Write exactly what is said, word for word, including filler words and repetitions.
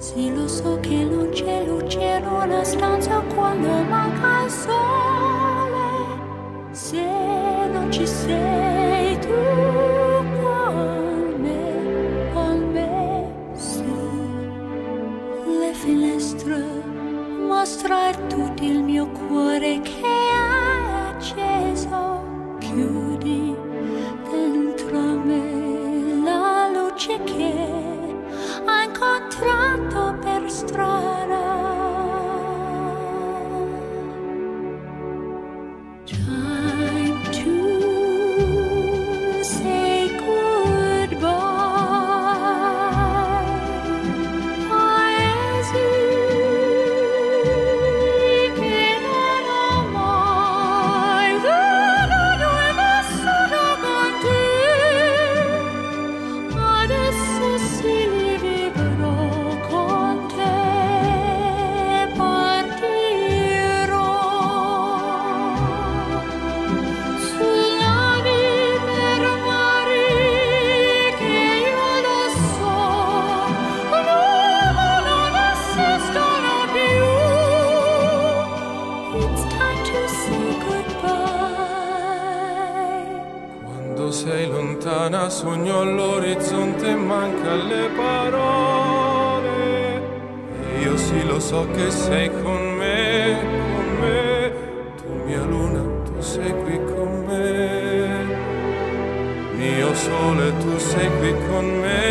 Sì, lo so che non c'è luce in una stanza quando manca il sole. Se non ci sei tu con me, con me, su le finestre mostra tutto il mio cuore che è acceso. Chiudi dentro me la luce che ho incontrato per strada. Time to say goodbye. Paesi che non ho mai veduto e vissuto con te. Adesso sì li vivrò con te, partirò sulla via per mari che io lo so, l'uomo non esistono più. It's time to say goodbye. Quando sei lontana sogno all'orizzonte e manca le parole. E io sì lo so che sei con me, con me. Tu mia luna, tu sei qui con me. Mio sole, tu sei qui con me.